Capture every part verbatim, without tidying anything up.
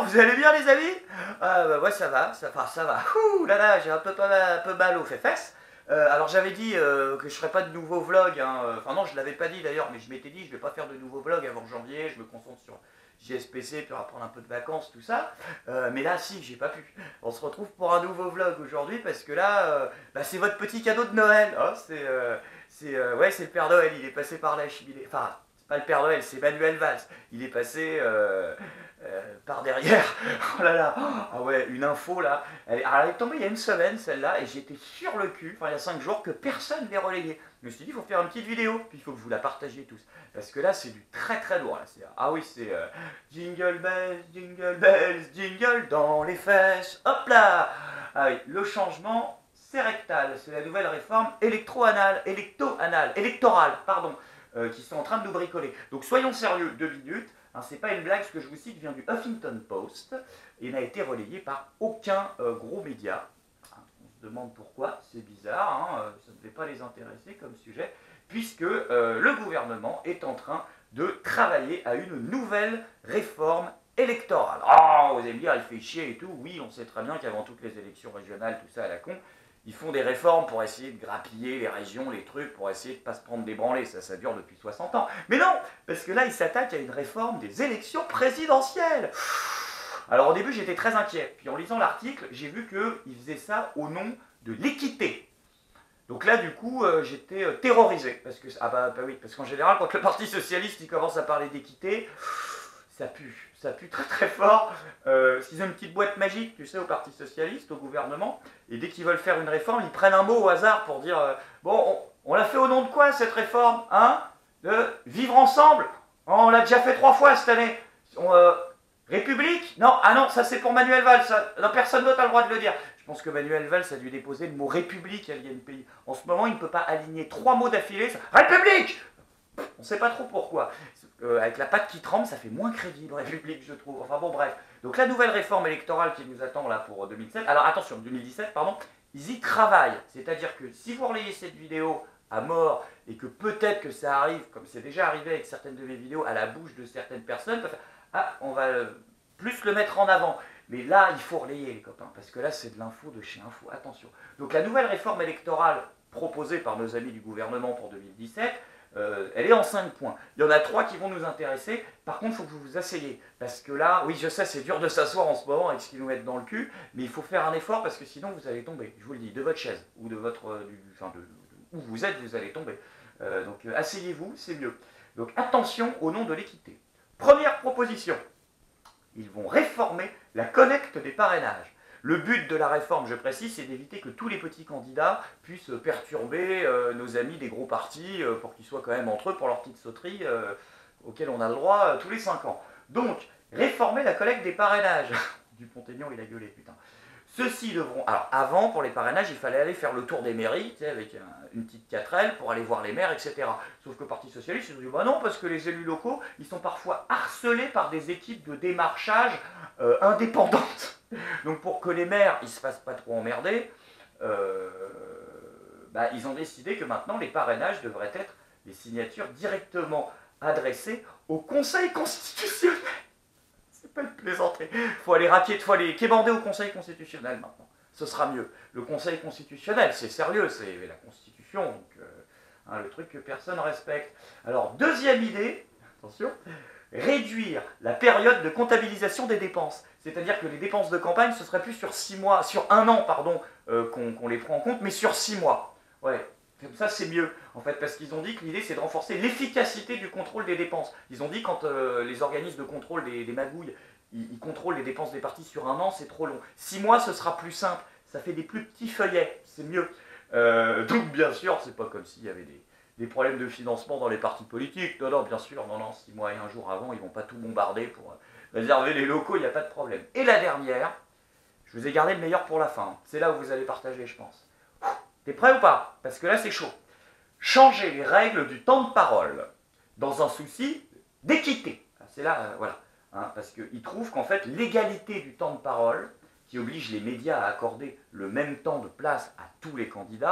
Bon, vous allez bien les amis? Ah bah ouais ça va, ça, enfin, ça va. Ouh là là, j'ai un peu, un peu mal aux fesses. Euh, alors j'avais dit euh, que je ferais pas de nouveaux vlogs, hein. Enfin non je l'avais pas dit d'ailleurs, mais je m'étais dit je vais pas faire de nouveaux vlogs avant janvier, je me concentre sur J S P C pour prendre un peu de vacances, tout ça. Euh, mais là si, j'ai pas pu. On se retrouve pour un nouveau vlog aujourd'hui parce que là, euh, bah, c'est votre petit cadeau de Noël. Hein. C'est euh, euh, ouais, c'est le Père Noël, il est passé par là, il est, enfin, c'est pas le Père Noël, c'est Manuel Valls. Il est passé euh, euh, par derrière. Oh là là, ah ouais, une info là. Elle, alors, elle est tombée il y a une semaine celle-là et j'étais sur le cul, enfin il y a cinq jours, que personne ne l'ait relayée. Je me suis dit, il faut faire une petite vidéo, puis il faut que vous la partagiez tous. Parce que là, c'est du très très lourd. Là. Ah oui, c'est euh, Jingle bells, jingle bells, jingle dans les fesses. Hop là. Ah oui, le changement, c'est rectal. C'est la nouvelle réforme électro-anale, électo-anale, électorale, pardon, euh, qui sont en train de nous bricoler. Donc soyons sérieux, deux minutes. Hein, c'est pas une blague, ce que je vous cite vient du Huffington Post et n'a été relayé par aucun euh, gros média. On se demande pourquoi, c'est bizarre, hein, ça ne devait pas les intéresser comme sujet, puisque euh, le gouvernement est en train de travailler à une nouvelle réforme électorale. Oh, vous allez me dire, il fait chier et tout. Oui, on sait très bien qu'avant toutes les élections régionales, tout ça à la con, ils font des réformes pour essayer de grappiller les régions, les trucs, pour essayer de ne pas se prendre des branlées. Ça, ça dure depuis soixante ans. Mais non, parce que là, ils s'attaquent à une réforme des élections présidentielles. Alors au début, j'étais très inquiet. Puis en lisant l'article, j'ai vu qu'ils faisaient ça au nom de l'équité. Donc là, du coup, euh, j'étais euh, terrorisé. Parce que, ah bah, bah oui, parce qu'en général, quand le Parti Socialiste il commence à parler d'équité, ça pue. Ça pue très très fort. Euh, ils ont une petite boîte magique, tu sais, au Parti Socialiste, au gouvernement. Et dès qu'ils veulent faire une réforme, ils prennent un mot au hasard pour dire euh, bon, on, on l'a fait au nom de quoi cette réforme, hein? De vivre ensemble. On l'a déjà fait trois fois cette année. On, euh, République? Non, ah non, ça c'est pour Manuel Valls. Ça, non, personne d'autre a le droit de le dire. Je pense que Manuel Valls a dû déposer le mot République à l'I N P I. En ce moment, il ne peut pas aligner trois mots d'affilée. République! On ne sait pas trop pourquoi. Euh, avec la patte qui tremble, ça fait moins crédible, République, je trouve. Enfin bon, bref. Donc la nouvelle réforme électorale qui nous attend là pour deux mille dix-sept. Alors attention, deux mille dix-sept, pardon. Ils y travaillent. C'est-à-dire que si vous relayez cette vidéo à mort et que peut-être que ça arrive, comme c'est déjà arrivé avec certaines de mes vidéos, à la bouche de certaines personnes, ah, on va plus le mettre en avant. Mais là, il faut relayer, les copains, parce que là, c'est de l'info de chez Info. Attention. Donc la nouvelle réforme électorale proposée par nos amis du gouvernement pour deux mille dix-sept, euh, elle est en cinq points. Il y en a trois qui vont nous intéresser. Par contre, il faut que vous vous asseyez. Parce que là, oui, je sais, c'est dur de s'asseoir en ce moment avec ce qu'ils nous mettent dans le cul, mais il faut faire un effort parce que sinon, vous allez tomber. Je vous le dis, de votre chaise, ou de votre... Euh, du, enfin, de, de, où vous êtes, vous allez tomber. Euh, donc, euh, asseyez-vous, c'est mieux. Donc, attention au nom de l'équité. Première proposition, ils vont réformer la collecte des parrainages. Le but de la réforme, je précise, c'est d'éviter que tous les petits candidats puissent perturber euh, nos amis des gros partis euh, pour qu'ils soient quand même entre eux pour leur petite sauterie euh, auxquelles on a le droit euh, tous les cinq ans. Donc, réformer la collecte des parrainages. Dupont-Aignan, il a gueulé, putain. Ceux-ci devront... Alors, avant, pour les parrainages, il fallait aller faire le tour des mairies, tu sais, avec un, une petite quatrelle pour aller voir les maires, et cetera. Sauf que le Parti Socialiste, ils ont dit, bah non, parce que les élus locaux, ils sont parfois harcelés par des équipes de démarchage euh, indépendantes. Donc, pour que les maires, ils ne se fassent pas trop emmerder, euh, bah, ils ont décidé que maintenant, les parrainages devraient être les signatures directement adressées au Conseil constitutionnel. C'est pas une plaisanterie. Il faut aller raquer, il faut aller quémander au Conseil constitutionnel maintenant. Ce sera mieux. Le Conseil constitutionnel, c'est sérieux, c'est la Constitution, donc, euh, hein, le truc que personne respecte. Alors, deuxième idée, attention, réduire la période de comptabilisation des dépenses. C'est-à-dire que les dépenses de campagne, ce serait plus sur six mois, sur un an, pardon, euh, qu'on qu'on les prend en compte, mais sur six mois. Ouais. Comme ça, c'est mieux, en fait, parce qu'ils ont dit que l'idée, c'est de renforcer l'efficacité du contrôle des dépenses. Ils ont dit, quand euh, les organismes de contrôle des, des magouilles, ils, ils contrôlent les dépenses des partis sur un an, c'est trop long. Six mois, ce sera plus simple. Ça fait des plus petits feuillets, c'est mieux. Euh, donc, bien sûr, c'est pas comme s'il y avait des, des problèmes de financement dans les partis politiques. Non, non, bien sûr, non, non, six mois et un jour avant, ils vont pas tout bombarder pour réserver les locaux, il n'y a pas de problème. Et la dernière, je vous ai gardé le meilleur pour la fin. C'est là où vous allez partager, je pense. T'es prêt ou pas? Parce que là, c'est chaud. Changer les règles du temps de parole dans un souci d'équité. C'est là, euh, voilà. Hein, parce qu'ils trouvent qu'en fait, l'égalité du temps de parole, qui oblige les médias à accorder le même temps de place à tous les candidats,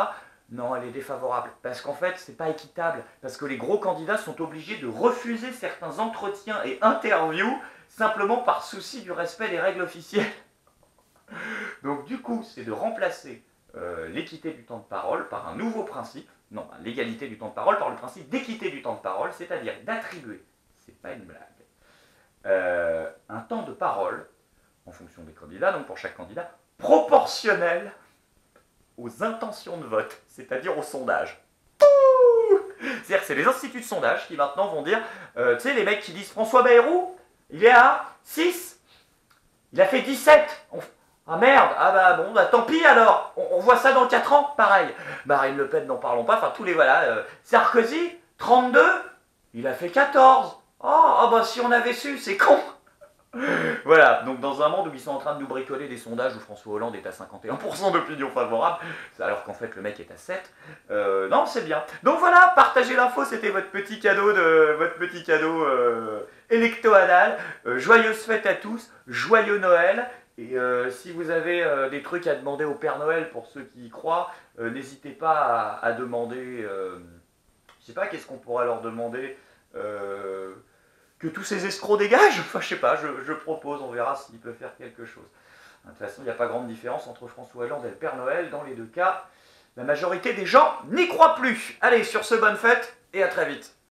Non, elle est défavorable. Parce qu'en fait, c'est pas équitable. Parce que les gros candidats sont obligés de refuser certains entretiens et interviews simplement par souci du respect des règles officielles. Donc du coup, c'est de remplacer euh, l'équité du temps de parole par un nouveau principe, non, l'égalité du temps de parole par le principe d'équité du temps de parole, c'est-à-dire d'attribuer, c'est pas une blague, euh, un temps de parole, en fonction des candidats, donc pour chaque candidat, proportionnel aux intentions de vote, c'est-à-dire au sondage. C'est-à-dire que c'est les instituts de sondage qui maintenant vont dire, euh, tu sais, les mecs qui disent François Bayrou, il est à six, il a fait dix-sept. On... Ah merde, ah bah bon, bah tant pis alors, on, on voit ça dans quatre ans, pareil. Marine Le Pen, n'en parlons pas, enfin tous les voilà. Euh, Sarkozy, trente-deux, il a fait quatorze. Oh, oh bah si on avait su, c'est con. Voilà, donc dans un monde où ils sont en train de nous bricoler des sondages où François Hollande est à cinquante et un pour cent d'opinion favorable, alors qu'en fait le mec est à sept, euh, non c'est bien. Donc voilà, partagez l'info, c'était votre petit cadeau de votre petit cadeau euh, électoral. Euh, joyeuses fêtes à tous, joyeux Noël. Et euh, si vous avez euh, des trucs à demander au Père Noël pour ceux qui y croient, euh, n'hésitez pas à, à demander, euh, je sais pas, qu'est-ce qu'on pourrait leur demander euh, que tous ces escrocs dégagent. Enfin, je sais pas, je, je propose, on verra s'il peut faire quelque chose. De toute façon, il n'y a pas grande différence entre François Hollande et le Père Noël. Dans les deux cas, la majorité des gens n'y croient plus. Allez, sur ce, bonne fête et à très vite.